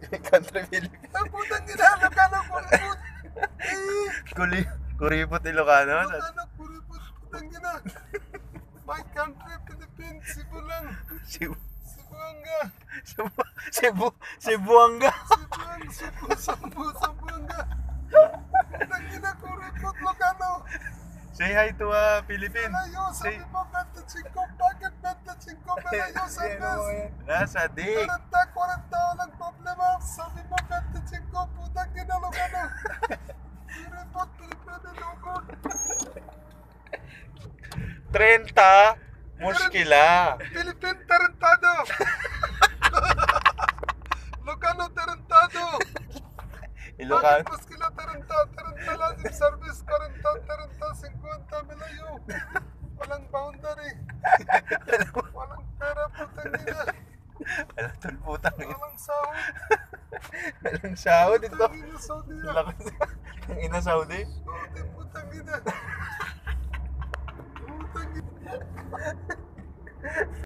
Country Philippines. Ang putang ina, Ilocano, kuripot. Kuripot Ilocano? Ilocano, kuripot, putang ina. My country, Philippines, Cebu lang. Cebuanga. Cebuanga. Cebuanga. Putang ina, kuripot, Ilocano. Say hi to Philippines. Malayo, sabi mo, 25. Bakit 25? Malayo sa gas. Nasa dik. 40 walang problema. Sabi mo, 25. Putang ina, Ilocano. Kuripot, Pilipino, lukot. 30, muskila. Philippine tarantado. Ilocano tarantado. Ilocano. Bakit muskila taranta lazim service 40, 50 malayo. Walang boundary. Walang pera, putang ina. Walang tulputang. Walang sahod. Walang sahod ito. Putang ina, Saudi. Lakas. Ang ina Saudi. Saudi, putang ina. Putang ina.